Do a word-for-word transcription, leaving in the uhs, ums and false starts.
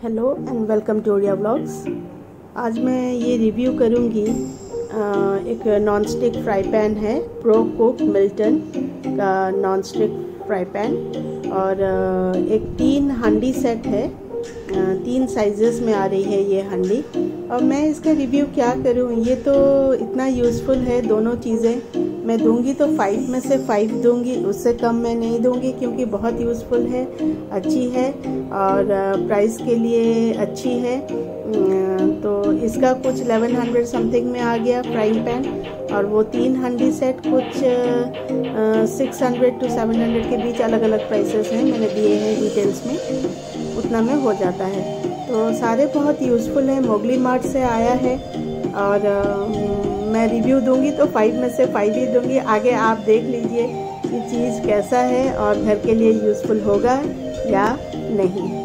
Hello and welcome to Odia vlogs. आज मैं ये रिव्यू करूँगी एक नॉन स्टिक फ्राई पैन है, प्रो कुक मिल्टन का नॉन स्टिक फ्राई पैन। और एक तीन हांडी सेट है, तीन साइजेस में आ रही है ये हांडी। और मैं इसका रिव्यू क्या करूँ, ये तो इतना यूज़फुल है। दोनों चीज़ें मैं दूंगी तो फाइव में से फाइव दूंगी, उससे कम मैं नहीं दूंगी, क्योंकि बहुत यूज़फुल है, अच्छी है और प्राइस के लिए अच्छी है। तो इसका कुछ इलेवन हंड्रेड समथिंग में आ गया फ्राइंग पैन, और वो तीन हांडी सेट कुछ six hundred to seven hundred के बीच अलग अलग प्राइसेस हैं, मैंने दिए हैं डिटेल्स में, उतना में हो जाता है। तो सारे बहुत यूज़फुल हैं, मोगली मार्ट से आया है। और मैं रिव्यू दूंगी तो फाइव में से फाइव ही दूंगी। आगे आप देख लीजिए कि चीज़ कैसा है और घर के लिए यूज़फुल होगा या नहीं।